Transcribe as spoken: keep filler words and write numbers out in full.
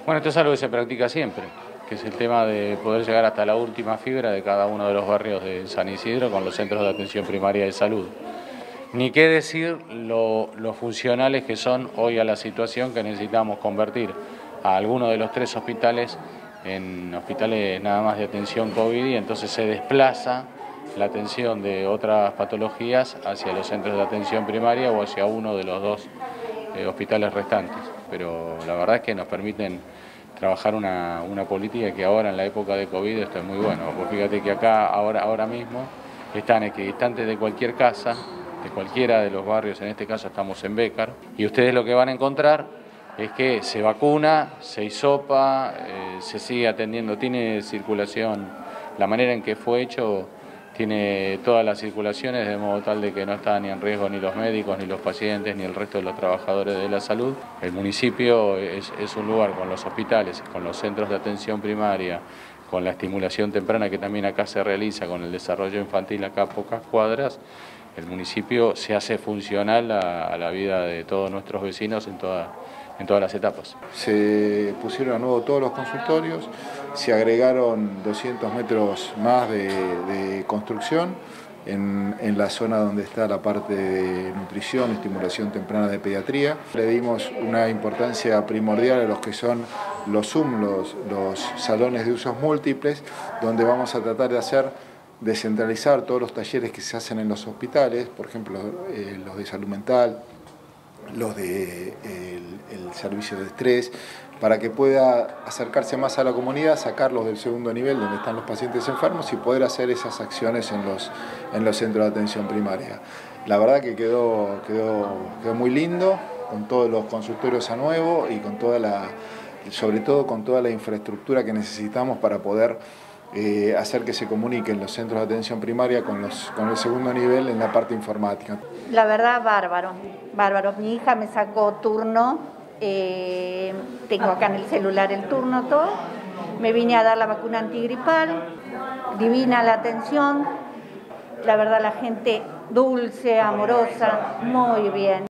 Bueno, esto es algo que se practica siempre, que es el tema de poder llegar hasta la última fibra de cada uno de los barrios de San Isidro con los centros de atención primaria de salud. Ni qué decir lo, lo funcionales que son hoy a la situación, que necesitamos convertir a alguno de los tres hospitales en hospitales nada más de atención COVID, y entonces se desplaza la atención de otras patologías hacia los centros de atención primaria o hacia uno de los dos eh, hospitales restantes. Pero la verdad es que nos permiten trabajar una, una política que ahora en la época de COVID esto es muy bueno. Pues fíjate que acá ahora, ahora mismo están equidistantes de cualquier casa, de cualquiera de los barrios, en este caso estamos en Bécar, y ustedes lo que van a encontrar es que se vacuna, se hisopa, eh, se sigue atendiendo, tiene circulación, la manera en que fue hecho tiene todas las circulaciones, de modo tal de que no están ni en riesgo ni los médicos, ni los pacientes, ni el resto de los trabajadores de la salud. El municipio es, es un lugar con los hospitales, con los centros de atención primaria, con la estimulación temprana que también acá se realiza, con el desarrollo infantil acá a pocas cuadras. El municipio se hace funcional a, a la vida de todos nuestros vecinos en, toda, en todas las etapas. Se pusieron a nuevo todos los consultorios, se agregaron doscientos metros más de, de construcción en, en la zona donde está la parte de nutrición, estimulación temprana de pediatría. Le dimos una importancia primordial a los que son los Zoom, los, los salones de usos múltiples, donde vamos a tratar de hacer descentralizar todos los talleres que se hacen en los hospitales, por ejemplo, eh, los de salud mental, los de eh, el, el servicio de estrés, para que pueda acercarse más a la comunidad, sacarlos del segundo nivel donde están los pacientes enfermos y poder hacer esas acciones en los, en los centros de atención primaria. La verdad que quedó, quedó, quedó muy lindo, con todos los consultorios a nuevo y con toda la, sobre todo con toda la infraestructura que necesitamos para poder Eh, hacer que se comuniquen los centros de atención primaria con, los, con el segundo nivel en la parte informática. La verdad, bárbaro, bárbaro. Mi hija me sacó turno, eh, tengo acá en el celular el turno todo, me vine a dar la vacuna antigripal, divina la atención, la verdad la gente dulce, amorosa, muy bien.